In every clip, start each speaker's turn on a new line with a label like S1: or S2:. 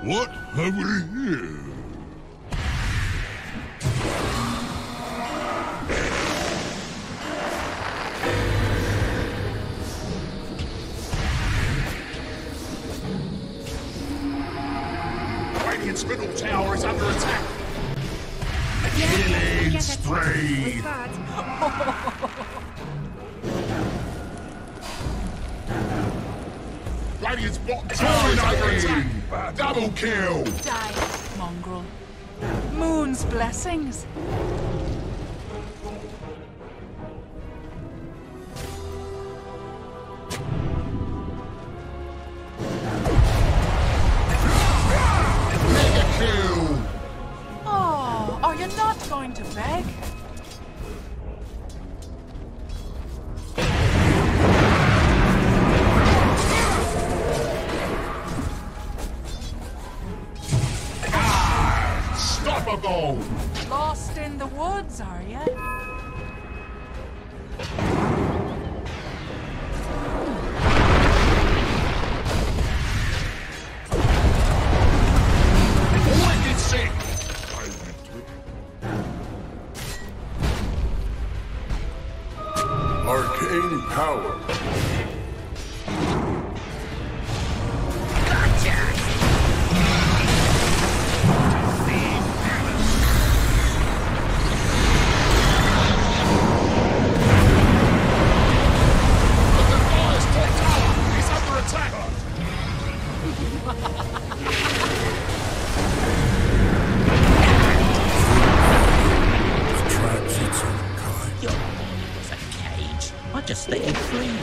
S1: What have we here?
S2: Radiant's middle tower is under attack.
S1: Killing spree!
S2: Radiant's bottom tower is under attack.
S1: Double kill!
S3: Die, mongrel. Moon's blessings.
S1: Mega kill!
S3: Oh, are you not going to beg?
S1: Unstoppable!
S3: Lost in the woods, are you?
S1: Wicked sick! Arcane power.
S4: Just let you free.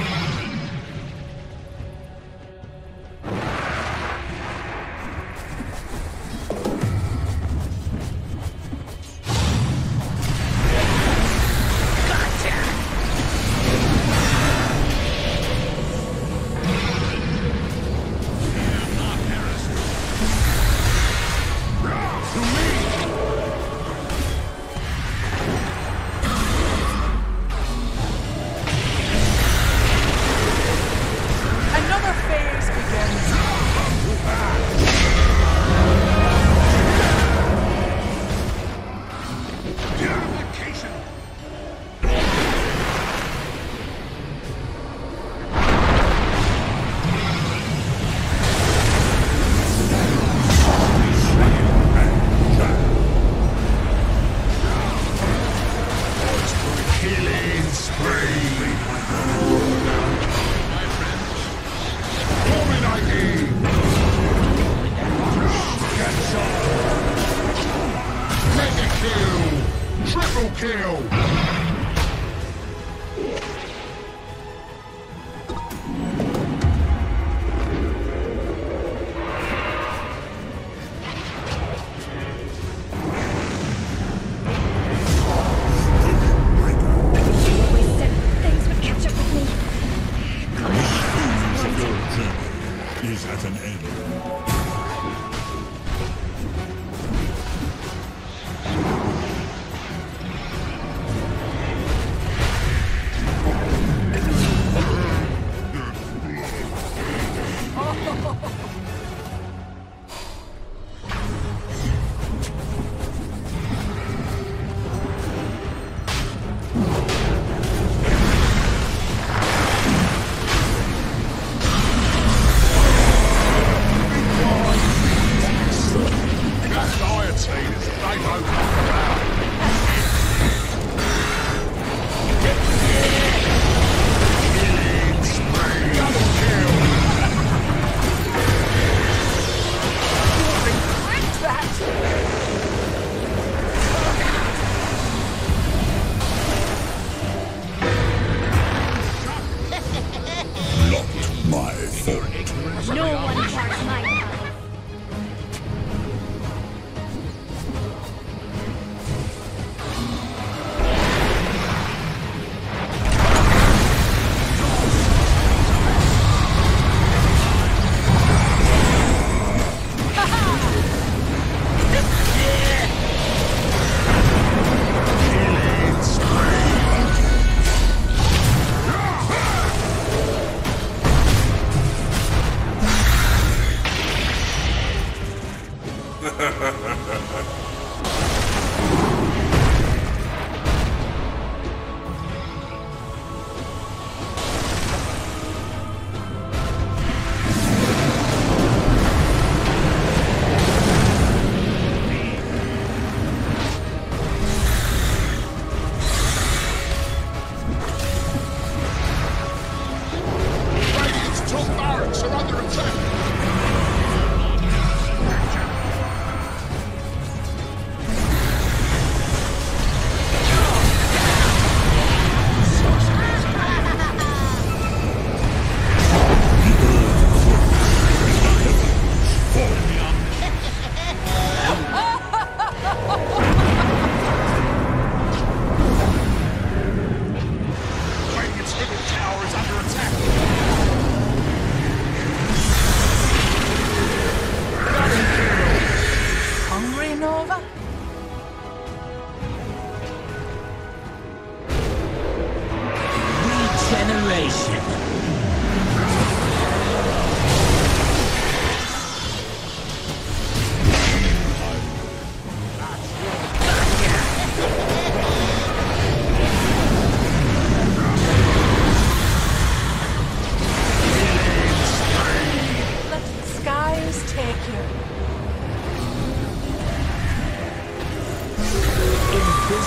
S1: Is at an end.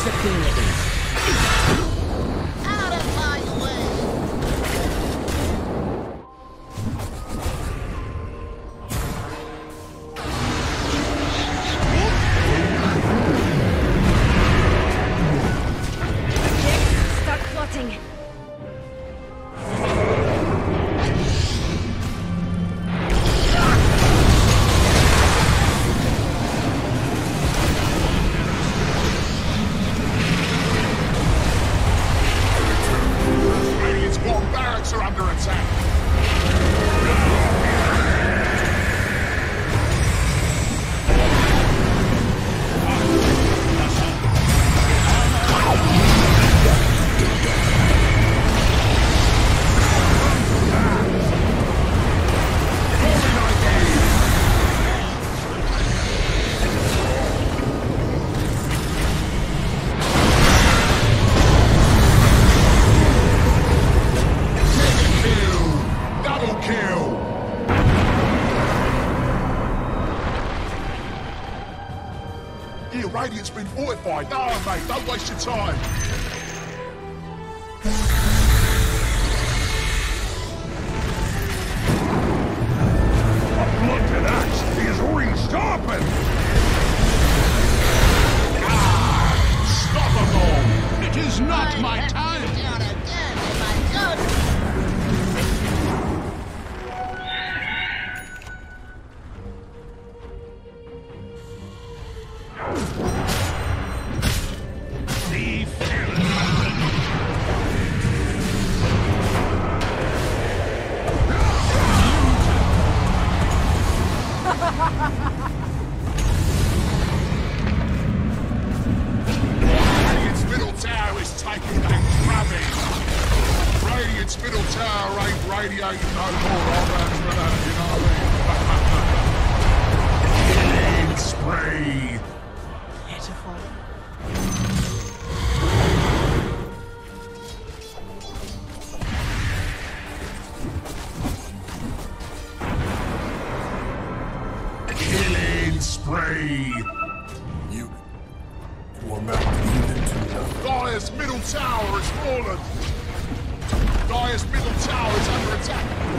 S4: possibilities.
S5: Out of my way!
S6: Start plotting.
S2: Radiant's bottom barracks are under attack. Double kill! Here, Radiant's been fortified. No, mate, don't waste your time.
S1: Look at that! He's restarting!
S2: Unstoppable!
S1: It is not my time!
S5: Down again in my guts!
S1: Be fearless!
S2: Radiant's middle tower is taking a drubbing. Radiant's middle tower ain't radiating no more. I'll answer that, you know what I mean? Killing spree.
S3: Pitiful.
S2: Killing spree.
S1: You will not lead into nothing.
S2: Dire's middle tower has fallen. Dire's middle tower is under attack.